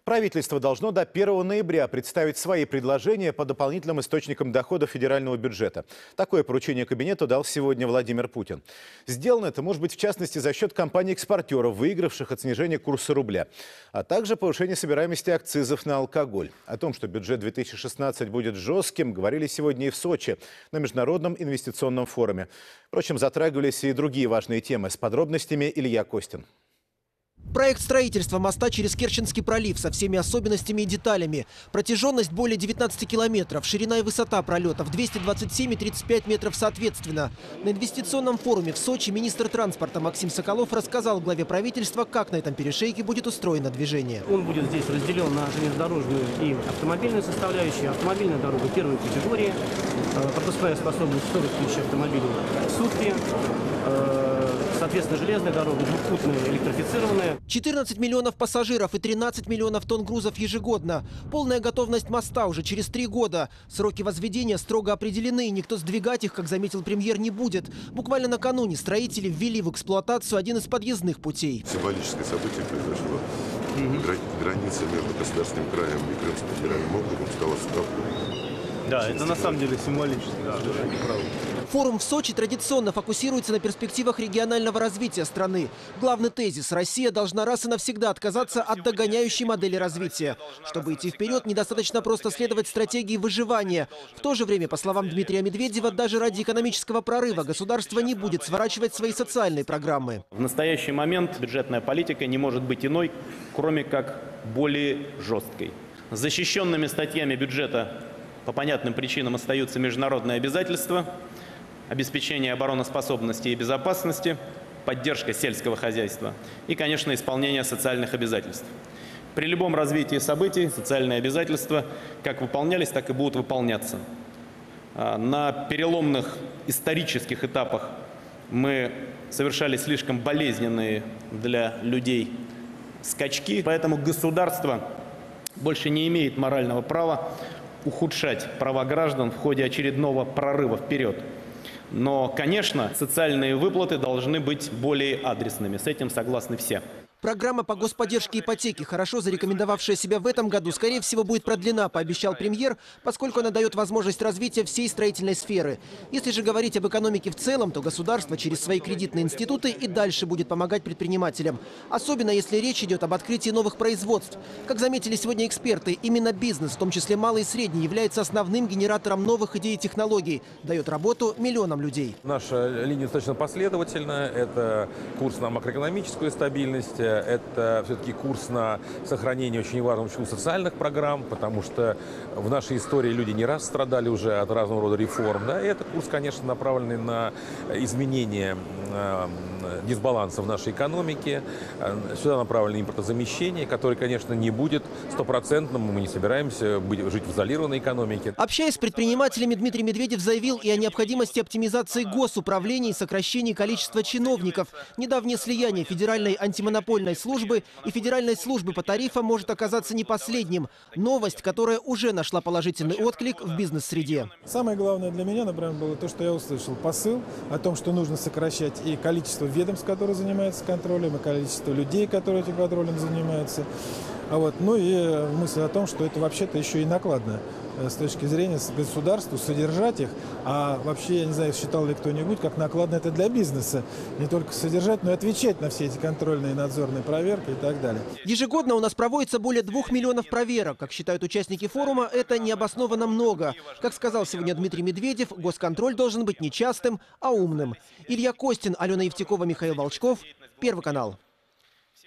Правительство должно до 1 ноября представить свои предложения по дополнительным источникам дохода федерального бюджета. Такое поручение кабинету дал сегодня Владимир Путин. Сделано это может быть в частности за счет компаний-экспортеров, выигравших от снижения курса рубля, а также повышения собираемости акцизов на алкоголь. О том, что бюджет 2016 будет жестким, говорили сегодня и в Сочи на Международном инвестиционном форуме. Впрочем, затрагивались и другие важные темы. С подробностями Илья Костин. Проект строительства моста через Керченский пролив со всеми особенностями и деталями. Протяженность более 19 километров, ширина и высота пролетов 227 и 35 метров соответственно. На инвестиционном форуме в Сочи министр транспорта Максим Соколов рассказал главе правительства, как на этом перешейке будет устроено движение. Он будет здесь разделен на железнодорожную и автомобильную составляющую. Автомобильная дорога первой категории, пропускная способность 40 тысяч автомобилей в сутки. Соответственно, железная дорога двухпутная, электрифицированная. 14 миллионов пассажиров и 13 миллионов тонн грузов ежегодно. Полная готовность моста уже через 3 года. Сроки возведения строго определены, и никто сдвигать их, как заметил премьер, не будет. Буквально накануне строители ввели в эксплуатацию один из подъездных путей. Символическое событие произошло. Граница между Государственным краем и Крымским федеральным округом стала стопой. Да, это на самом деле символически, да, они правы. Форум в Сочи традиционно фокусируется на перспективах регионального развития страны. Главный тезис – Россия должна раз и навсегда отказаться от догоняющей модели развития. Чтобы идти вперед, недостаточно просто следовать стратегии выживания. В то же время, по словам Дмитрия Медведева, даже ради экономического прорыва государство не будет сворачивать свои социальные программы. В настоящий момент бюджетная политика не может быть иной, кроме как более жесткой. Защищенными статьями бюджета по понятным причинам остаются международные обязательства, обеспечение обороноспособности и безопасности, поддержка сельского хозяйства и, конечно, исполнение социальных обязательств. При любом развитии событий социальные обязательства как выполнялись, так и будут выполняться. На переломных исторических этапах мы совершали слишком болезненные для людей скачки, поэтому государство больше не имеет морального права ухудшать права граждан в ходе очередного прорыва вперед. Но, конечно, социальные выплаты должны быть более адресными. С этим согласны все. Программа по господдержке ипотеки, хорошо зарекомендовавшая себя в этом году, скорее всего, будет продлена, пообещал премьер, поскольку она дает возможность развития всей строительной сферы. Если же говорить об экономике в целом, то государство через свои кредитные институты и дальше будет помогать предпринимателям. Особенно если речь идет об открытии новых производств. Как заметили сегодня эксперты, именно бизнес, в том числе малый и средний, является основным генератором новых идей и технологий. Дает работу миллионам людей. Наша линия достаточно последовательна. Это курс на макроэкономическую стабильность. Это все-таки курс на сохранение очень важного числа социальных программ, потому что в нашей истории люди не раз страдали уже от разного рода реформ. Да? И это курс, конечно, направленный на изменение дисбаланса в нашей экономике. Сюда направлено импортозамещение, которое, конечно, не будет стопроцентным. Мы не собираемся жить в изолированной экономике. Общаясь с предпринимателями, Дмитрий Медведев заявил и о необходимости оптимизации госуправления и сокращении количества чиновников. Недавнее слияние Федеральной антимонопольной службы и Федеральной службы по тарифам может оказаться не последним. Новость, которая уже нашла положительный отклик в бизнес-среде. Самое главное для меня, например, было то, что я услышал посыл о том, что нужно сокращать и количество ведомств, которые занимаются контролем, и количество людей, которые этим контролем занимаются. Ну и мысль о том, что это вообще-то еще и накладно с точки зрения государства, содержать их. А вообще, я не знаю, считал ли кто-нибудь, как накладно это для бизнеса. Не только содержать, но и отвечать на все эти контрольные и надзорные проверки и так далее. Ежегодно у нас проводится более 2 миллионов проверок. Как считают участники форума, это необоснованно много. Как сказал сегодня Дмитрий Медведев, госконтроль должен быть не частым, а умным. Илья Костин, Алена Евтекова, Михаил Волчков, Первый канал.